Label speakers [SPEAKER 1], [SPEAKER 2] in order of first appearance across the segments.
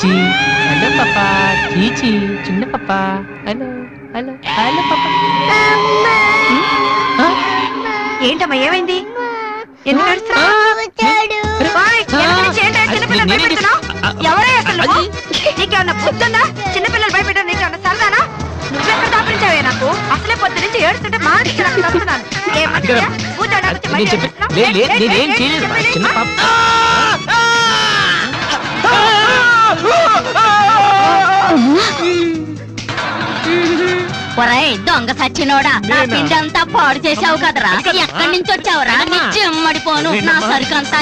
[SPEAKER 1] చీచి హలో పాపా చీచి చిన్న పాపా హలో హలో హలో పాపా
[SPEAKER 2] ఏంటమ్మా ఏమైంది నీకేమన్నా బుద్ధుందా చిన్నపిల్లలు భయపెట్టారు నీకేమన్నా సరదానా నువ్వెక్కడ దాపరించావే నాకు అసలే పొద్దు నుంచి ఏడుస్తుంటే
[SPEAKER 3] దొంగ సచ్చినోడా నా పిండంతా పాడు చేసావు కదరా ఎక్కడి నుంచి వచ్చావురా నీ చెమ్మడిపోను నా సరుకంతా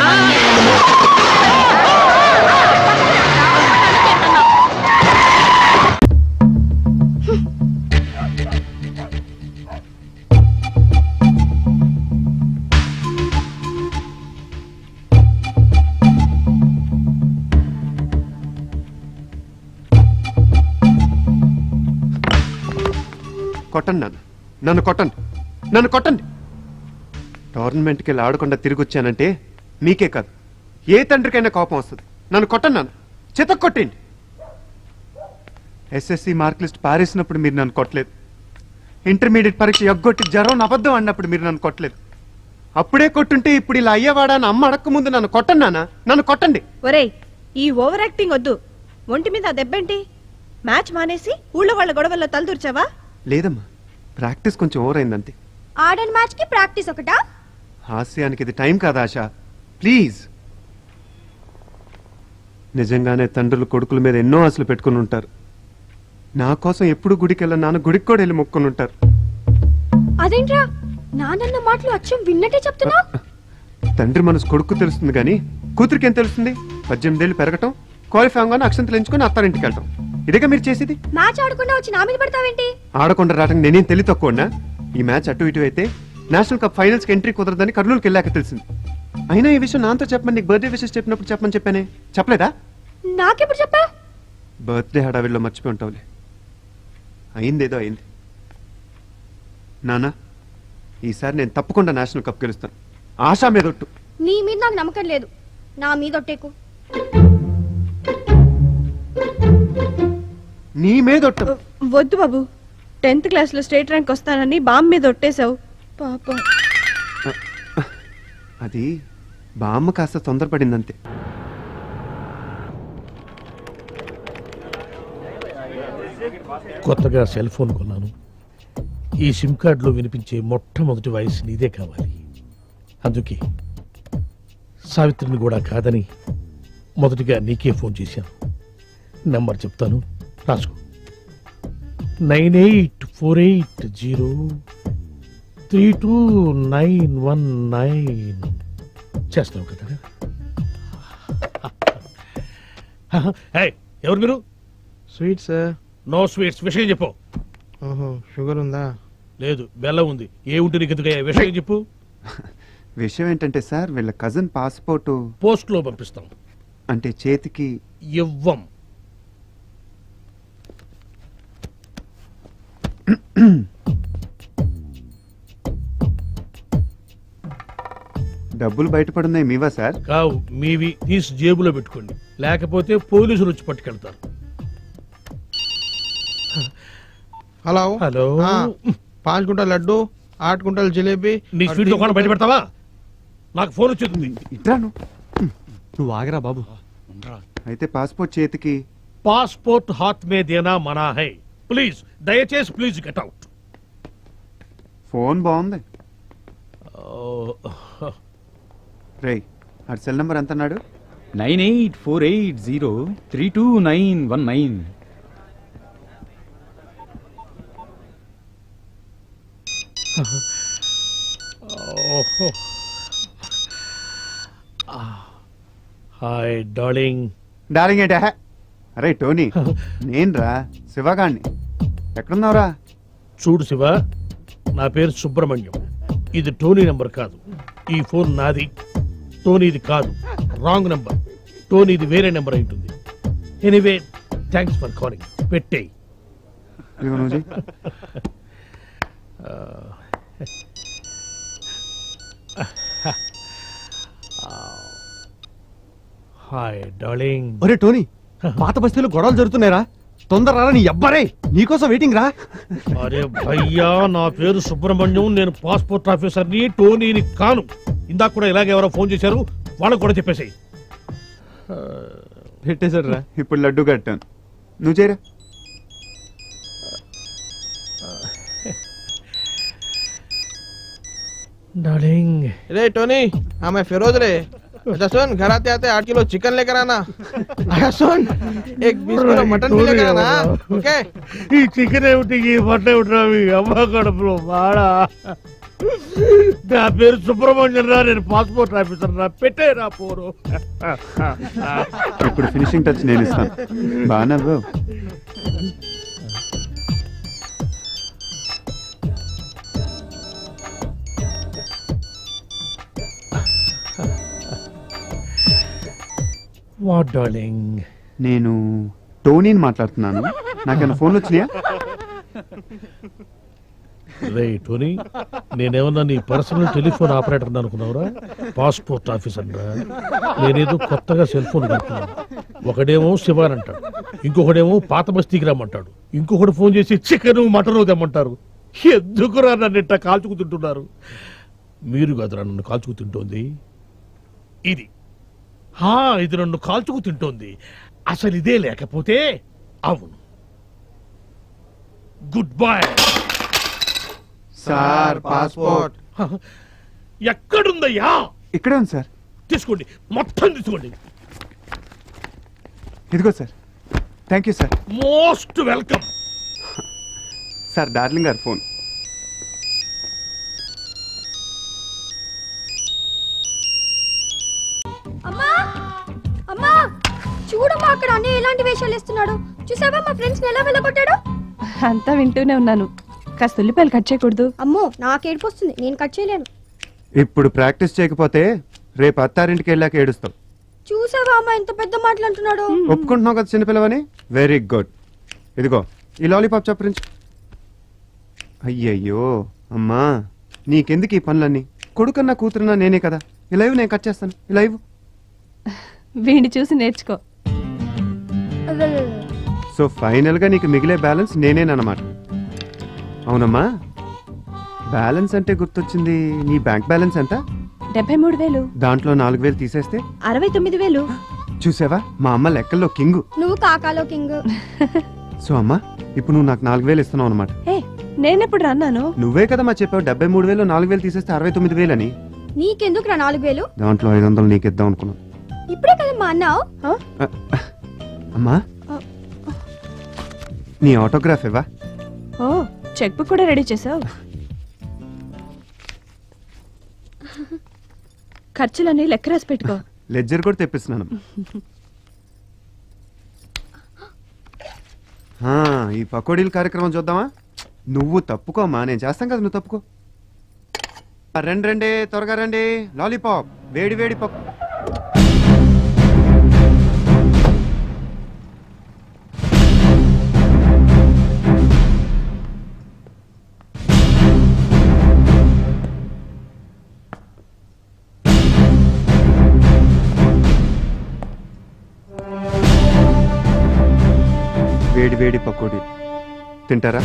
[SPEAKER 4] కొట్టండి నన్ను కొట్టండి నన్ను కొట్టండి టోర్నమెంట్కి వెళ్ళి ఆడకుండా తిరిగి వచ్చానంటే మీకే కాదు ఏ తండ్రికైనా కోపం వస్తుంది నన్ను కొట్టండి నాన్న చితక్ కొట్టండి ఎస్ఎస్సి మార్క్ లిస్ట్ పారేసినప్పుడు మీరు నన్ను కొట్టలేదు ఇంటర్మీడియట్ పరీక్ష ఎగ్గొట్టి జ్వరం అబద్ధం అన్నప్పుడు మీరు నన్ను కొట్టలేదు అప్పుడే కొట్టుంటే ఇప్పుడు ఇలా అయ్యేవాడా అని అమ్మ అడక్క ముందు నన్ను కొట్టండి నాన్న నన్ను కొట్టండి
[SPEAKER 2] ఒరేయ్ ఈ ఓవర్ యాక్టింగ్ వద్దు ఒంటి మీద దెబ్బేంటి మ్యాచ్ మానేసి ఊళ్ళో వాళ్ళ గొడవల్లో తలదూర్చావా
[SPEAKER 4] లేదమ్మా ప్రాక్టీస్ కొంచెం ఓవర్ అయిందంతే
[SPEAKER 2] ఆడన్ మ్యాచ్ కి ప్రాక్టీస్ ఒకటా
[SPEAKER 4] హాస్యానికి ఇది టైం కాదా ఆశ ప్లీజ్ నిజంగానే తండ్రులు కొడుకుల మీద ఎన్నో ఆశలు పెట్టుకుని ఉంటారు నా కోసం ఎప్పుడు గుడికి వెళ్ళ నాన్న గుడికి కూడా వెళ్ళి మొక్కుని ఉంటారు
[SPEAKER 2] అదేంట్రా నాన్న మాటలు అచ్చం విన్నట్టే చెప్తున్నా
[SPEAKER 4] తండ్రి మనసు కొడుకు తెలుస్తుంది కానీ కూతురికి ఏం తెలుస్తుంది 18 ఏళ్ళు పెరగటం క్వాలిఫై అవగానే అక్షంతలు ఎంచుకుని అత్తారింటికి వెళ్ళటం ఇదేగా మీరు చేసేది
[SPEAKER 2] మ్యాచ్ ఆడకుండా వచ్చి నా మీద పడతావేంటి
[SPEAKER 4] ఆడకుండా రావడానికి నేనేం తెలివి తక్కువన్నా ఈ మ్యాచ్ అటు ఇటు అయితే నేషనల్ కప్ ఫైనల్స్కి ఎంట్రీ కుదరదని కర్నూలుకి వెళ్ళాక తెలిసింది అయినా ఈ విషయం నాతో చెప్పమని నీకు బర్త్డే విషెస్ చెప్పినప్పుడు చెప్పమని చెప్పానే చెప్పలేదా
[SPEAKER 2] నాకెప్పుడు చెప్పా
[SPEAKER 4] బర్త్డే హడావిల్లో మర్చిపోయి ఉంటావులే అయిందేదో అయింది నానా ఈసారి నేను తప్పకుండా నేషనల్ కప్ గెలుస్తాను ఆశా మీద ఒట్టు
[SPEAKER 2] నీ మీద నాకు నమ్మకం లేదు నా మీద ఒట్టేకు
[SPEAKER 4] నీ మీద ఒట్టు
[SPEAKER 2] వద్దు బాబు 10th క్లాస్ లో స్టేట్ ర్యాంక్ వస్తానని బామ్ మీద ఒట్టేశావు పాపం
[SPEAKER 4] అది బామ్మ కాస్త తొందరపడిందంతే
[SPEAKER 5] కొత్తగా సెల్ ఫోన్ కొన్నాను ఈ సిమ్ కార్డులో వినిపించే మొట్టమొదటి వాయిస్ నీదే కావాలి అందుకే సావిత్రిని కూడా కాదని మొదటిగా నీకే ఫోన్ చేశాను నెంబర్ చెప్తాను రాసుకో 9848032919 చేస్తావు కదా ఎవరు మీరు
[SPEAKER 6] స్వీట్ సార్
[SPEAKER 5] నో స్వీట్స్ విషయం చెప్పు
[SPEAKER 6] ఓహో షుగర్ ఉందా
[SPEAKER 5] లేదు బెల్లం ఉంది ఏ ఉంటే నీకు ఎందుకయ్యా విషయం చెప్పు
[SPEAKER 4] విషయం ఏంటంటే సార్ వీళ్ళ కజిన్ పాస్పోర్ట్
[SPEAKER 5] పోస్ట్ లో పంపిస్తాం
[SPEAKER 4] అంటే చేతికి
[SPEAKER 5] ఇవ్వం
[SPEAKER 4] డబ్బులు బయటపడున్నాయి మీవా సార్
[SPEAKER 5] కావు మీవి తీసి జేబులో పెట్టుకోండి లేకపోతే పోలీసులు వచ్చి పట్టుకెళ్తారు
[SPEAKER 6] హలో
[SPEAKER 5] హలో
[SPEAKER 6] 5 కుంటల లడ్డు 8 కుంటల జిలేబీ
[SPEAKER 5] నీ స్వీట్ దుకాణం బయట పెడతావా నాకు ఫోన్ వచ్చింది
[SPEAKER 4] ఇట్రాను
[SPEAKER 7] నువ్వు ఆగరా బాబు
[SPEAKER 4] అయితే పాస్పోర్ట్ చేతికి
[SPEAKER 5] పాస్పోర్ట్ హాత్ మే దేనా మనా హై ప్లీజ్ దయచేసి ప్లీజ్ గెట్ అవుట్
[SPEAKER 4] ఫోన్ బాగుంది రేయ్ ఆ సెల్ నంబర్ ఎంత అన్నాడు
[SPEAKER 7] 9848032919
[SPEAKER 5] హాయ్ డార్లింగ్
[SPEAKER 4] డార్లింగ్ ఏంటా అరే టోనీ నేను రా శివగాణ్ణి ఎక్కడున్నావురా
[SPEAKER 5] చూడు శివ నా పేరు సుబ్రహ్మణ్యం ఇది టోనీ నంబర్ కాదు ఈ ఫోన్ నాది టోనీది కాదు రాంగ్ నంబర్ టోనీది వేరే నెంబర్ ఉంటుంది ఎనీవే థ్యాంక్స్ ఫర్ కాలింగ్ పెట్టేయ్ హాయ్ డార్లింగ్
[SPEAKER 7] ఒరే టోనీ పాత బస్తీలో గొడవలు జరుగుతున్నాయిరా. తొందర రా నీ అబ్బరే, నీకోసం వెయిటింగ్ రా.
[SPEAKER 5] అరే భయ్యా, నా పేరు సుబ్రహ్మణ్యం, నేను పాస్పోర్ట్ ఆఫీసర్ని, టోనీని కాను. ఇందాక కూడా ఇలాగే ఎవరో ఫోన్ చేశారు, వాళ్ళకు కూడా చెప్పేసి.
[SPEAKER 4] పెట్టేశారు రా. ఇప్పుడు లడ్డు కట్టాను, నువ్వు చేయరా.
[SPEAKER 5] డార్లింగ్,
[SPEAKER 6] रे टोनी, हाँ मैं फिरोज रे. अच्छा सुन, घर आते आते 8 किलो चिकन लेकर आना. अच्छा सुन, एक 20 किलो मटन भी लेकर आना. ओके.
[SPEAKER 5] ఈ చికెన్ ఏమిటి, ఈ మటన్ ఏమిటి, అవి అమ్మ కడుపులో బాడా. నా పేరు సుబ్రహ్మణ్యం రా, నేను పాస్పోర్ట్ ఆఫీసర్ రా, పెట్టేరా పోరు.
[SPEAKER 4] ఇప్పుడు ఫినిషింగ్ టచ్ నేను ఇస్తాను. బాగా నవ్వు.
[SPEAKER 5] What darling?
[SPEAKER 4] నేను టోనీని మాట్లాడుతున్నాను. నాకేమైనా ఫోన్లు వచ్చినాయా?
[SPEAKER 5] రే టోనీ, నేనేమన్నా నీ పర్సనల్ టెలిఫోన్ ఆపరేటర్ అనుకున్నావురా? పాస్పోర్ట్ ఆఫీసర్ రా, నేనేదో కొత్తగా సెల్ ఫోన్ కడుతున్నాను. ఒకడేమో శివాన్ అంటాడు, ఇంకొకడేమో పాత బస్తీకి రమ్మంటాడు, ఇంకొకటి ఫోన్ చేసి చికెన్ మటన్ తెమ్మంటారు. ఎందుకురా నన్ను ఇట్లా కాల్చుకు తింటున్నారు? మీరు కదరా నన్ను కాల్చుకు తింటోంది, ఇది ఇది నన్ను కాల్చుకు తింటోంది. అసలు ఇదే లేకపోతే అవును. Good bye
[SPEAKER 4] sir. పాస్పోర్ట్
[SPEAKER 5] ఎక్కడుందయ్యా?
[SPEAKER 4] ఇక్కడే ఉంది సార్.
[SPEAKER 5] తీసుకోండి, మొత్తం తీసుకోండి.
[SPEAKER 4] ఇదిగో sir. Thank you sir.
[SPEAKER 5] Most welcome.
[SPEAKER 4] Sir, darling గారు ఫోన్.
[SPEAKER 8] అమ్మా అమ్మా, చూడమ్మా అక్కడ అన్నీ ఎలాంటి వేషాలు వేస్తున్నాడు. చూసావా మా ఫ్రెండ్స్ ఎలా వెళ్ళగొట్టాడు?
[SPEAKER 2] అంతా వింటూనే ఉన్నాను. కాస్త ఉల్లిపాయలు కట్ చేయకూడదు?
[SPEAKER 8] అమ్మో, నాకు ఏడుపు వస్తుంది, నేను కట్ చేయలేను.
[SPEAKER 4] ఇప్పుడు ప్రాక్టీస్ చేయకపోతే రేపు అత్తారింటికి వెళ్ళాక ఏడుస్తావు.
[SPEAKER 8] చూసావా అమ్మా ఎంత పెద్ద మాటలు అంటున్నాడు.
[SPEAKER 4] ఒప్పుకుంటున్నావు కదా చిన్నపిల్లవని? Very good. ఇదిగో ఈ లాలీపాప్ చప్పరించి. అయ్యయ్యో అమ్మా, నీకెందుకు ఈ పనులన్నీ? కొడుకన్నా కూతురున్నా నేనే కదా. ఇలా ఇవ్వు, నేను కట్ చేస్తాను. ఇలా ఇవ్వు.
[SPEAKER 2] వీడిని చూసి నేర్చుకో.
[SPEAKER 4] సో ఫైనల్ గా నీకు మిగిలే బ్యాలెన్స్ నేనేనమాట. అవునమ్మా, బ్యాలెన్స్ అంటే గుర్తొచ్చింది. నీ బ్యాంక్ బ్యాలెన్స్ ఎంత?
[SPEAKER 2] 73,000.
[SPEAKER 4] దాంట్లో 4,000 తీసేస్తే
[SPEAKER 2] 69,000.
[SPEAKER 4] చూసావా, మా అమ్మ లెక్కల్లో కింగు.
[SPEAKER 8] నువ్వు కాకాలో కింగ్.
[SPEAKER 4] సో అమ్మా, ఇప్పుడు నువ్వు నాకు 4,000 ఇస్తున్నావు అనమాట.
[SPEAKER 2] నేనెప్పుడు అన్నాను?
[SPEAKER 4] నువ్వే కదా మా చెప్పావు 73,000 4,000 తీసేస్తే 69,000 అని.
[SPEAKER 8] నీకెందుకు రా 4,000?
[SPEAKER 4] దాంట్లో 500 నీకు ఇద్దాం అనుకున్నాను.
[SPEAKER 8] ఇప్పుడే కదా మా అన్నావు.
[SPEAKER 4] అమ్మా, నీ ఆటోగ్రాఫ్ ఇవ్వా?
[SPEAKER 2] ఓ, చెక్ బుక్ కూడా రెడీ చేసావు. ఖర్చులన్నీ లెక్క రాసి పెట్టుకో.
[SPEAKER 4] లెడ్జర్ కూడా తెప్పిస్తున్నాను. ఈ పకోడీల కార్యక్రమం చూద్దామా? నువ్వు తప్పుకోమ్మా, నేను చేస్తాం కదా, నువ్వు తప్పుకో. రండి రండి, త్వరగా రండి. లాలీపాప్, వేడి వేడి పప్పు. వేడి వేడి పకోడీ తింటారా?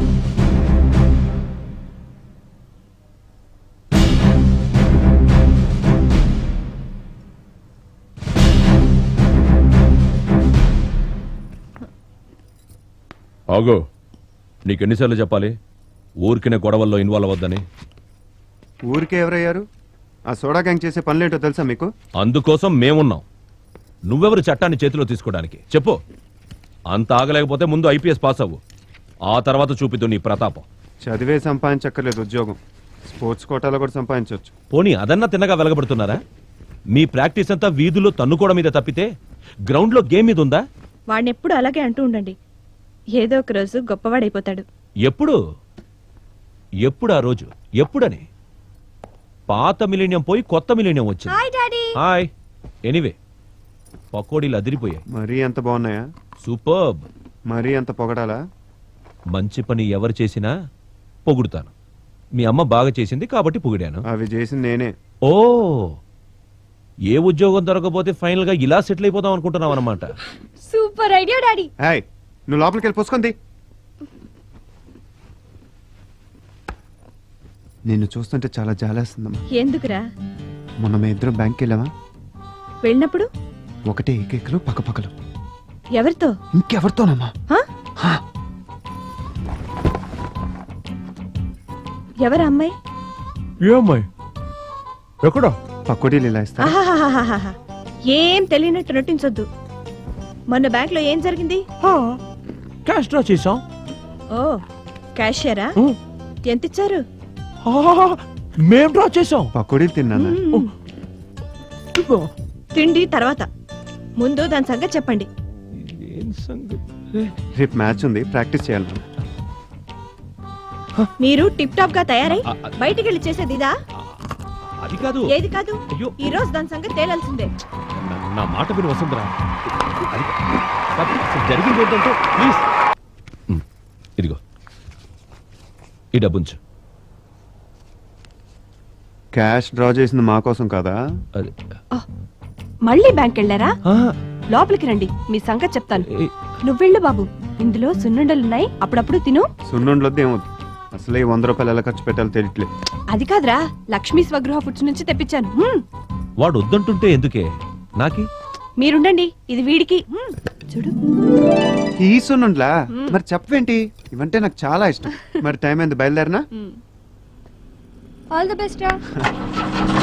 [SPEAKER 9] ఆగో, నీకెన్నిసార్లు చెప్పాలి ఊరికినే గొడవల్లో ఇన్వాల్వ్ అవ్వద్దని?
[SPEAKER 4] ఊరికే ఎవరయ్యారు? ఆ సోడా గ్యాంగ్ చేసే పనులేంటో తెలుసా మీకు?
[SPEAKER 9] అందుకోసం మేమున్నాం. నువ్వెవరు చట్టాన్ని చేతిలో తీసుకోవడానికి? చెప్పు. అంత ఆగలేకపోతే ముందు ఐపీఎస్ పాస్ అవ్వు, ఆ తర్వాత చూపిద్దు నీ ప్రతాపం.
[SPEAKER 4] చదివే సంపాదించక్కర్లేదు ఉద్యోగం, స్పోర్ట్స్ కోటాలో కూడా సంపాదించవచ్చు.
[SPEAKER 9] పోనీ అదన్నా తిన్నగా వెలగబడుతున్నారా? మీ ప్రాక్టీస్ అంతా వీధుల్లో తన్నుకోవడం మీద తప్పితే గ్రౌండ్ లో గేమ్ మీద ఉందా?
[SPEAKER 2] వాడిని ఎప్పుడు అలాగే అంటూ ఉండండి, ఏదో ఒక రోజు గొప్పవాడైపోతాడు.
[SPEAKER 9] ఎప్పుడు? ఎప్పుడు ఆ రోజు? ఎప్పుడని? పాత మిలీనియం పోయి కొత్త మిలీనియం వచ్చింది.
[SPEAKER 8] Hi daddy.
[SPEAKER 9] హాయ్. ఎనీవే, పకోడీలు అదిరిపోయాయి.
[SPEAKER 4] మరీ ఎంత బాగున్నాయా?
[SPEAKER 9] సూపర్బ్.
[SPEAKER 4] మరీ అంత పొగడాలా?
[SPEAKER 9] మంచి పని ఎవరు చేసినా పొగుడుతాను. మీ అమ్మ బాగా చేసింది కాబట్టి పొగిడాను.
[SPEAKER 4] అవి చేసింది నేనే.
[SPEAKER 9] ఓ, ఏ ఉద్యోగం దొరకపోతే ఫైనల్ గా ఇలా సెటిల్ అయిపోదాం అనుకుంటున్నావు అనమాట.
[SPEAKER 8] Super idea daddy.
[SPEAKER 4] హాయ్, నువ్వు లోపలికి వెళ్ళి పోసుకుంది. నిన్ను చూస్తుంటే చాలా జాలేస్తుందమ్మా.
[SPEAKER 2] ఎందుకురా?
[SPEAKER 4] మొన్న మేము ఇద్దరం బ్యాంక్కి వెళ్ళామా?
[SPEAKER 2] వెళ్ళినప్పుడు
[SPEAKER 4] ఒకటే ఏకైకలు పక్కపక్కలు.
[SPEAKER 2] ఎవరితో?
[SPEAKER 4] ఇంకెవరితోనమ్మా?
[SPEAKER 2] ఎవరు అమ్మాయి?
[SPEAKER 5] ఏ అమ్మాయి? ఎక్కడ?
[SPEAKER 4] పకోడీలు ఇలా ఇస్తా.
[SPEAKER 2] ఆహాహాహాహా. ఏం తెలియనట్టు నటించొద్దు. మొన్న బ్యాంక్ లో ఏం జరిగింది?
[SPEAKER 5] క్యాష్ డ్రా చేసాం.
[SPEAKER 2] ఓ, క్యాషియరా? ఎంత ఇచ్చారు?
[SPEAKER 5] మేం డ్రా చేసాం.
[SPEAKER 4] పకోడీలు తిన్నానా?
[SPEAKER 2] తిండి తర్వాత, ముందు దాని సంగతి చెప్పండి.
[SPEAKER 4] రేపు మ్యాచ్ ఉంది, ప్రాక్టీస్ చేయాలి.
[SPEAKER 2] మీరు టిప్ టాప్ గా తయారై బయటికి వెళ్ళి చేసేది ఇదా?
[SPEAKER 9] అది కాదు.
[SPEAKER 2] ఏది కాదు? ఈ రోజు దాని సంగతి తేలాల్సిందే.
[SPEAKER 9] నా మాట విని వసుంధరా, జరిగింది ఏంటంటే ప్లీజ్ ఇదిగో ఈ డబ్బుంచు.
[SPEAKER 4] క్యాష్ డ్రా చేసింది మా కోసం కాదా?
[SPEAKER 2] మళ్ళీ బ్యాంక్ వెళ్ళారా? లోపలికి రండి, మీ సంగతి చెప్తాను. నువ్వెళ్ళు బాబు, ఇందులో సున్నుండలున్నాయి, అప్పుడప్పుడు తిను.
[SPEAKER 4] సున్నుండలొద్దు, ఏమొద్దు. అసలే 100 రూపాయలు ఎలా ఖర్చు పెట్టాలో తెలియట్లేదు.
[SPEAKER 2] అది కాదురా, లక్ష్మీ స్వగృహ ఫుడ్స్ నుంచి తెప్పించాను.
[SPEAKER 9] వాడు వద్దంటుంటే ఎందుకే నాకి?
[SPEAKER 2] మీరుండండి, ఇది వీడికి. చూడు.
[SPEAKER 4] ఈ సున్నుండ్లా? మరి చెప్పవేంటి? ఇవంటే నాకు చాలా ఇష్టం. మరి టైం అయింది, బయలుదేరనా?
[SPEAKER 8] ఆల్ ది బెస్ట్ రా.